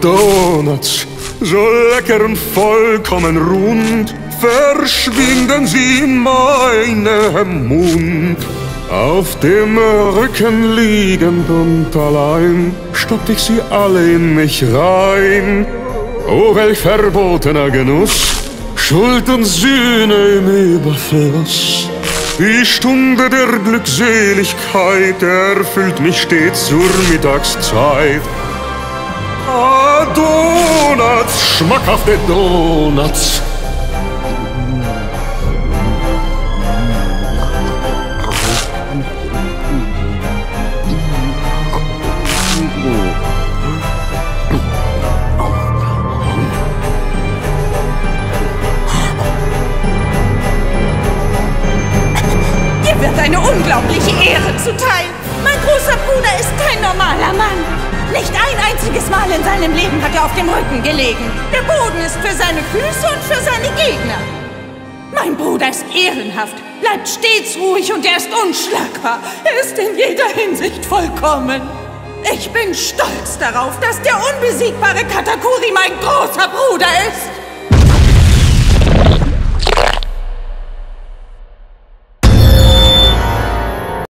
Donuts, so lecker und vollkommen rund, verschwinden sie in meinem Mund. Auf dem Rücken liegend und allein stopft ich sie alle in mich rein. Oh, welch verbotener Genuss, Schuld und Sühne im Überfluss. Die Stunde der Glückseligkeit erfüllt mich stets zur Mittagszeit. Ah, Donuts, schmackhafte Donuts. Dir wird eine unglaubliche Ehre zuteil. Mein großer Bruder ist kein normaler Mann. Nicht ein einziges Mal in seinem Leben hat er auf dem Rücken gelegen. Der Boden ist für seine Füße und für seine Gegner. Mein Bruder ist ehrenhaft, bleibt stets ruhig und er ist unschlagbar. Er ist in jeder Hinsicht vollkommen. Ich bin stolz darauf, dass der unbesiegbare Katakuri mein großer Bruder ist.